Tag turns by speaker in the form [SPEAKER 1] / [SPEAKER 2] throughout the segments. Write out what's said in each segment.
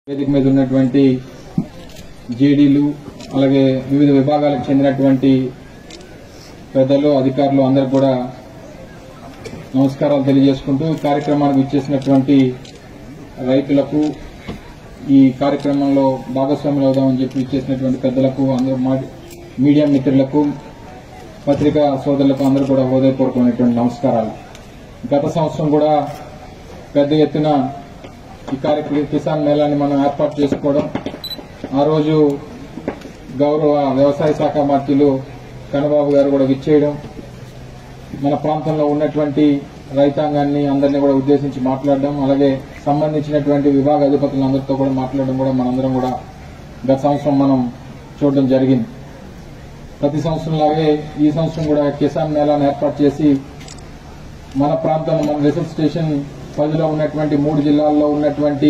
[SPEAKER 1] వేదిక మీద ఉన్నటువంటి జేడీలు అలాగే వివిధ విభాగాలకు చెందినటువంటి పెద్దలు అధికారులు అందరికి కూడా నమస్కారాలు తెలియజేసుకుంటూ కార్యక్రమానికి ఇచ్చేసినటువంటి రైతులకు ఈ కార్యక్రమంలో భాగస్వాములు అవుదామని చెప్పి ఇచ్చేసినటువంటి పెద్దలకు అందరూ మీడియా మిత్రులకు పత్రికా సోదరులకు అందరూ కూడా హృదయపూర్వకమైనటువంటి నమస్కారాలు. గత సంవత్సరం కూడా పెద్ద ఎత్తున ఈ కార్యక్రమం కిసాన్ మేళాని మనం ఏర్పాటు చేసుకోవడం, ఆ రోజు గౌరవ వ్యవసాయ శాఖ మంత్రులు కన్నబాబు గారు కూడా విచ్చేయడం, మన ప్రాంతంలో ఉన్నటువంటి రైతాంగాన్ని అందరినీ కూడా ఉద్దేశించి మాట్లాడడం, అలాగే సంబంధించినటువంటి విభాగ అధిపతులందరితో కూడా మాట్లాడడం కూడా మనందరం కూడా గత సంవత్సరం మనం చూడడం జరిగింది. ప్రతి సంవత్సరంలాగే ఈ సంవత్సరం కూడా కిసాన్ మేళాను ఏర్పాటు చేసి మన ప్రాంతంలో మన రిసర్చ్ స్టేషన్ పరిధిలో ఉన్నటువంటి 3 జిల్లాల్లో ఉన్నటువంటి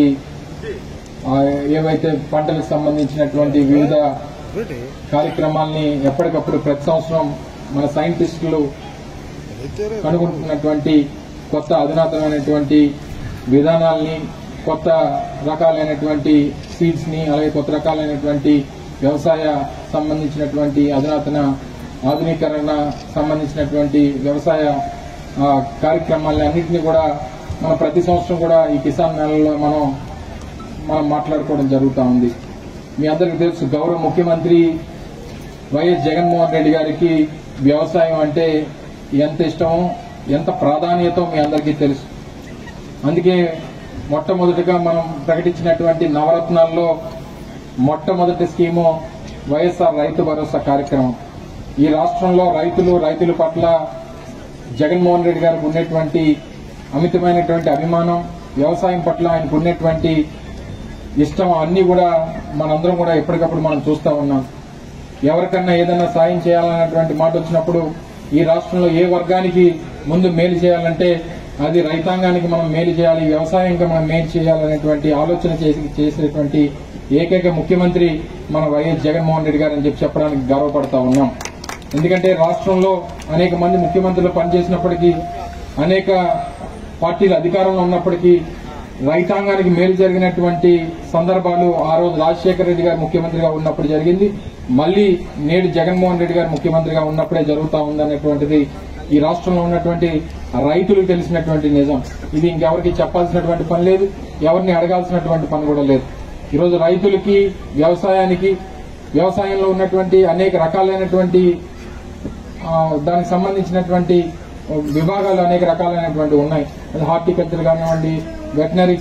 [SPEAKER 1] ఏవైతే పంటలకు సంబంధించినటువంటి వివిధ కార్యక్రమాల్ని ఎప్పటికప్పుడు ప్రతి సంవత్సరం మన సైంటిస్టులు కనుగొంటున్నటువంటి కొత్త అధునాతనమైనటువంటి విధానాల్ని, కొత్త రకాలైనటువంటి సీడ్స్ ని, అలాగే కొత్త రకాలైనటువంటి వ్యవసాయ సంబంధించినటువంటి అధునాతన ఆధునీకరణ సంబంధించినటువంటి వ్యవసాయ కార్యక్రమాలని అన్నింటినీ కూడా మనం ప్రతి సంవత్సరం కూడా ఈ కిసాన్ మేళలో మనం మాట్లాడుకోవడం జరుగుతూ ఉంది. మీ అందరికీ తెలుసు, గౌరవ ముఖ్యమంత్రి వైఎస్ జగన్మోహన్ రెడ్డి గారికి వ్యవసాయం అంటే ఎంత ఇష్టమో, ఎంత ప్రాధాన్యతో మీ అందరికీ తెలుసు. అందుకే మొట్టమొదటిగా మనం ప్రకటించినటువంటి నవరత్నాల్లో మొట్టమొదటి స్కీము వైఎస్ఆర్ రైతు భరోసా కార్యక్రమం. ఈ రాష్ట్రంలో రైతుల పట్ల జగన్మోహన్ రెడ్డి గారికి ఉన్నటువంటి అమితమైనటువంటి అభిమానం, వ్యవసాయం పట్ల ఆయనకు ఉన్నటువంటి ఇష్టం అన్ని కూడా మనందరం కూడా ఎప్పటికప్పుడు మనం చూస్తూ ఉన్నాం. ఎవరికన్నా ఏదైనా సాయం చేయాలన్నటువంటి మాట వచ్చినప్పుడు ఈ రాష్ట్రంలో ఏ వర్గానికి ముందు మేలు చేయాలంటే అది రైతాంగానికి మనం మేలు చేయాలి, వ్యవసాయంగా మనం మేలు చేయాలనేటువంటి ఆలోచన చేసేటువంటి ఏకైక ముఖ్యమంత్రి మన వైఎస్ జగన్మోహన్ రెడ్డి గారు అని చెప్పడానికి గర్వపడతా ఉన్నాం. ఎందుకంటే రాష్ట్రంలో అనేక మంది ముఖ్యమంత్రులు పనిచేసినప్పటికీ, అనేక పార్టీలు అధికారంలో ఉన్నప్పటికీ రైతాంగానికి మేలు జరిగినటువంటి సందర్భాలు ఆ రోజు రాజశేఖర రెడ్డి గారు ముఖ్యమంత్రిగా ఉన్నప్పుడు జరిగింది, మళ్లీ నేడు జగన్మోహన్ రెడ్డి గారు ముఖ్యమంత్రిగా ఉన్నప్పుడే జరుగుతూ ఉందనేటువంటిది ఈ రాష్ట్రంలో ఉన్నటువంటి రైతులకు తెలిసినటువంటి నిజం. ఇది ఇంకెవరికి చెప్పాల్సినటువంటి పని లేదు, ఎవరిని అడగాల్సినటువంటి పని కూడా లేదు. ఈరోజు రైతులకి, వ్యవసాయంలో ఉన్నటువంటి అనేక రకాలైనటువంటి దానికి సంబంధించినటువంటి విభాగాలు అనేక రకాలైనటువంటి ఉన్నాయి. హార్టికల్చర్ కానివ్వండి, వెటనరీకి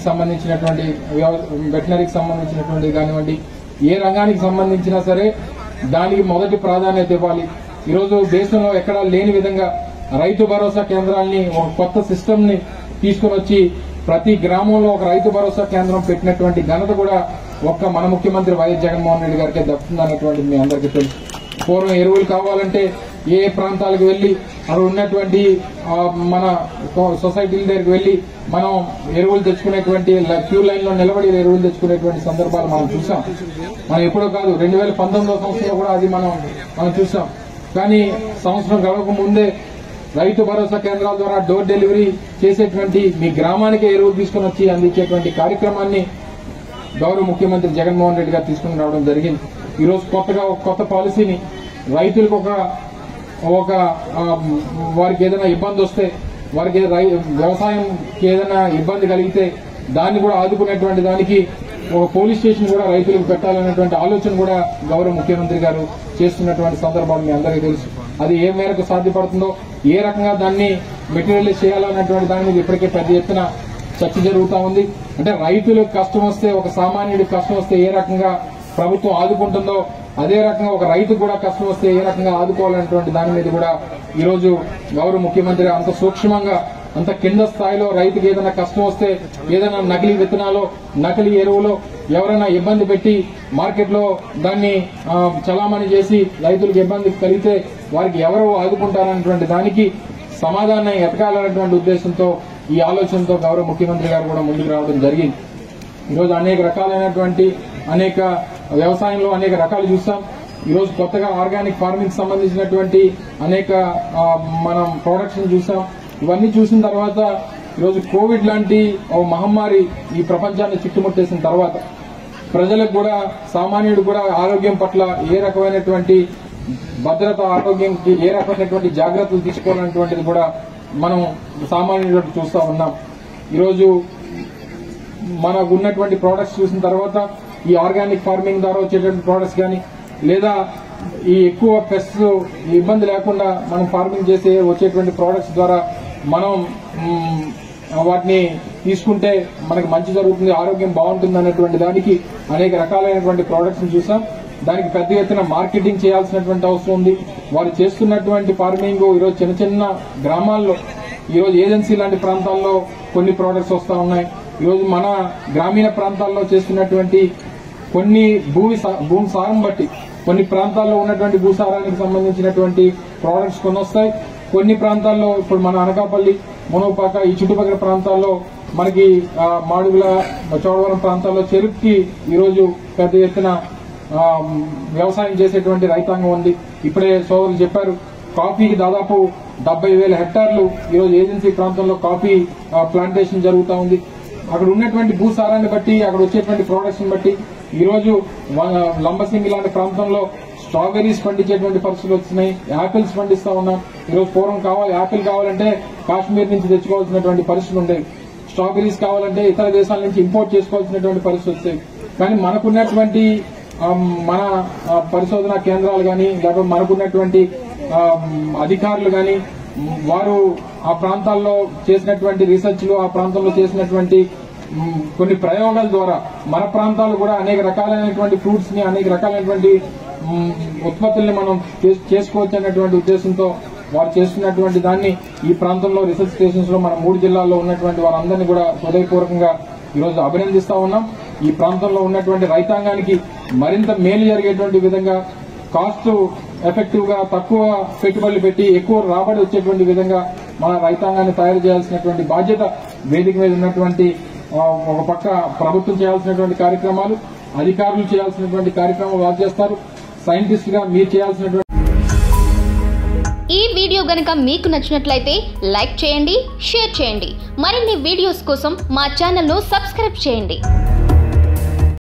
[SPEAKER 1] సంబంధించినటువంటి కానివ్వండి, ఏ రంగానికి సంబంధించినా సరే దానికి మొదటి ప్రాధాన్యత ఇవ్వాలి. ఈరోజు దేశంలో ఎక్కడా లేని విధంగా రైతు భరోసా కేంద్రాల్ని, ఒక కొత్త సిస్టమ్ ని తీసుకుని వచ్చి ప్రతి గ్రామంలో ఒక రైతు భరోసా కేంద్రం పెట్టినటువంటి ఘనత కూడా ఒక్క మన ముఖ్యమంత్రి వైఎస్ జగన్మోహన్ రెడ్డి గారికే దక్కుతుందనేటువంటిది మీ అందరికీ తెలుసు. పూర్వం ఎరువులు కావాలంటే ఏ ప్రాంతాలకు వెళ్లి అక్కడ ఉన్నటువంటి మన సొసైటీల దగ్గరికి వెళ్లి మనం ఎరువులు తెచ్చుకునేటువంటి క్యూ లైన్ లో నిలబడి ఎరువులు తెచ్చుకునేటువంటి సందర్భాలు మనం చూసాం. మనం ఎప్పుడో కాదు, 2019 సంవత్సరంలో కూడా అది మనం చూసాం. కానీ సంవత్సరం గడవక ముందే రైతు భరోసా కేంద్రాల ద్వారా డోర్ డెలివరీ చేసేటువంటి, మీ గ్రామానికే ఎరువులు తీసుకుని వచ్చి అందించేటువంటి కార్యక్రమాన్ని గౌరవ ముఖ్యమంత్రి జగన్మోహన్ రెడ్డి గారు తీసుకుని రావడం జరిగింది. ఈరోజు కొత్తగా ఒక కొత్త పాలసీని, రైతులకు ఒక వారికి ఏదైనా ఇబ్బంది వస్తే, వారికి వ్యవసాయంకి ఏదైనా ఇబ్బంది కలిగితే దాన్ని కూడా ఆదుకునేటువంటి దానికి ఒక పోలీస్ స్టేషన్ కూడా రైతులకు పెట్టాలనేటువంటి ఆలోచన కూడా గౌరవ ముఖ్యమంత్రి గారు చేస్తున్నటువంటి సందర్భాలు మీ అందరికీ తెలుసు. అది ఏ మేరకు సాధ్యపడుతుందో, ఏ రకంగా దాన్ని మెటీరియలైజ్ చేయాలన్నటువంటి దాని మీద ఇప్పటికే పెద్ద ఎత్తున చర్చ జరుగుతూ ఉంది. అంటే రైతులకు కష్టం వస్తే, ఒక సామాన్యుడికి కష్టం వస్తే ఏ రకంగా ప్రభుత్వం ఆదుకుంటుందో, అదే రకంగా ఒక రైతుకు కూడా కష్టం వస్తే ఏ రకంగా ఆదుకోవాలనేటువంటి దాని మీద కూడా ఈరోజు గౌరవ ముఖ్యమంత్రి అంత సూక్ష్మంగా, అంత కింద స్థాయిలో రైతుకు ఏదైనా కష్టం వస్తే, ఏదైనా నకిలీ విత్తనాలు, నకిలీ ఎరువులు ఎవరైనా ఇబ్బంది పెట్టి మార్కెట్లో దాన్ని చలామణి చేసి రైతులకు ఇబ్బంది కలిగితే వారికి ఎవరు ఆదుకుంటారనేటువంటి దానికి సమాధానం ఎతకాలనేటువంటి ఉద్దేశంతో, ఈ ఆలోచనతో గౌరవ ముఖ్యమంత్రి గారు కూడా ముందుకు రావడం జరిగింది. ఈరోజు అనేక రకాలైనటువంటి వ్యవసాయంలో అనేక రకాలు చూస్తాం. ఈరోజు కొత్తగా ఆర్గానిక్ ఫార్మింగ్ సంబంధించినటువంటి అనేక మనం ప్రొడక్షన్ చూసాం. ఇవన్నీ చూసిన తర్వాత ఈరోజు కోవిడ్ లాంటి ఓ మహమ్మారి ఈ ప్రపంచాన్ని చుట్టుముట్టేసిన తర్వాత ప్రజలకు కూడా సామాన్యుడు కూడా ఆరోగ్యం పట్ల ఏ రకమైనటువంటి భద్రత, ఆరోగ్యంకి ఏ రకమైనటువంటి జాగ్రత్తలు తీసుకోవాలనేటువంటిది కూడా మనం సామాన్యుడు చూస్తా ఉన్నాం. ఈరోజు మనకు ఉన్నటువంటి ప్రోడక్ట్స్ చూసిన తర్వాత ఈ ఆర్గానిక్ ఫార్మింగ్ ద్వారా వచ్చేటువంటి ప్రోడక్ట్స్ కానీ లేదా ఈ ఎక్కువ పెస్ట్స్ ఇబ్బంది లేకుండా మనం ఫార్మింగ్ చేసే వచ్చేటువంటి ప్రోడక్ట్స్ ద్వారా మనం వాటిని తీసుకుంటే మనకి మంచి జరుగుతుంది, ఆరోగ్యం బాగుంటుంది అనేటువంటి దానికి అనేక రకాలైనటువంటి ప్రోడక్ట్స్ చూసాం. దానికి పెద్ద ఎత్తున మార్కెటింగ్ చేయాల్సినటువంటి అవసరం ఉంది. వారు చేస్తున్నటువంటి ఫార్మింగ్ ఈరోజు చిన్న చిన్న గ్రామాల్లో, ఈరోజు ఏజెన్సీ లాంటి ప్రాంతాల్లో కొన్ని ప్రోడక్ట్స్ వస్తా ఉన్నాయి. ఈరోజు మన గ్రామీణ ప్రాంతాల్లో చేస్తున్నటువంటి కొన్ని భూమి సారం బట్టి కొన్ని ప్రాంతాల్లో ఉన్నటువంటి భూసారానికి సంబంధించినటువంటి ప్రోడక్ట్స్ కొన్ని వస్తాయి. కొన్ని ప్రాంతాల్లో ఇప్పుడు మన అనకాపల్లి, మునోపాక ఈ చుట్టుపక్కల ప్రాంతాల్లో మనకి మాడుగుల, చోడవరం ప్రాంతాల్లో చెరుకుకి ఈరోజు పెద్ద ఎత్తున వ్యవసాయం చేసేటువంటి రైతాంగం ఉంది. ఇప్పుడే సోదరులు చెప్పారు, కాఫీకి దాదాపు 70,000 హెక్టార్లు ఈరోజు ఏజెన్సీ ప్రాంతంలో కాఫీ ప్లాంటేషన్ జరుగుతూ ఉంది. అక్కడ ఉన్నటువంటి భూసారాన్ని బట్టి, అక్కడ వచ్చేటువంటి ప్రొడక్ట్స్ బట్టి ఈరోజు లంబసింగి లాంటి ప్రాంతంలో స్ట్రాబెర్రీస్ పండించేటువంటి పరిస్థితులు వచ్చినాయి. యాపిల్స్ పండిస్తా ఉన్నాం. ఈరోజు పూర్వం యాపిల్ కావాలంటే కాశ్మీర్ నుంచి తెచ్చుకోవాల్సినటువంటి పరిస్థితులు ఉండేవి. స్ట్రాబెర్రీస్ కావాలంటే ఇతర దేశాల నుంచి ఇంపోర్ట్ చేసుకోవాల్సినటువంటి పరిస్థితులు వచ్చాయి. కానీ మనకున్నటువంటి మన పరిశోధనా కేంద్రాలు కానీ లేకపోతే మనకున్నటువంటి అధికారులు కానీ వారు ఆ ప్రాంతాల్లో చేసినటువంటి రీసెర్చ్లు, ఆ ప్రాంతంలో చేసినటువంటి కొన్ని ప్రయోగాల ద్వారా మన ప్రాంతాలు కూడా అనేక రకాలైనటువంటి ఫ్రూట్స్ ని, అనేక రకాలైనటువంటి ఉత్పత్తుల్ని మనం చేసుకోవచ్చు అన్నటువంటి ఉద్దేశంతో వారు చేస్తున్నటువంటి దాన్ని ఈ ప్రాంతంలో రీసెర్చ్ స్టేషన్స్ లో మన 3 జిల్లాల్లో ఉన్నటువంటి వారందరినీ కూడా హృదయపూర్వకంగా ఈరోజు అభినందిస్తా ఉన్నాం. ఈ ప్రాంతంలో ఉన్నటువంటి రైతాంగానికి మరింత మేలు జరిగేటువంటి విధంగా, కాస్ట్ ఎఫెక్టివ్ గా తక్కువ పెట్టుబడులు పెట్టి ఎక్కువ రాబడి వచ్చేటువంటి విధంగా మన రైతాంగాన్ని తయారు చేయాల్సినటువంటి బాధ్యత వేదిక మీద ఉన్నటువంటి ఒక పక్క ప్రభుత్వం చేయాల్సినటువంటి కార్యక్రమాలు, అధికారులు చేయాల్సినటువంటి కార్యక్రమాలు వారు చేస్తారు. సైంటిస్ట్ గా మీరు చేయాల్సినటువంటి.
[SPEAKER 2] ఈ వీడియో గనుక మీకు నచ్చినట్లయితే లైక్ చేయండి, షేర్ చేయండి. మరిన్ని వీడియోస్ కోసం మా ఛానల్ ను సబ్స్క్రైబ్ చేయండి.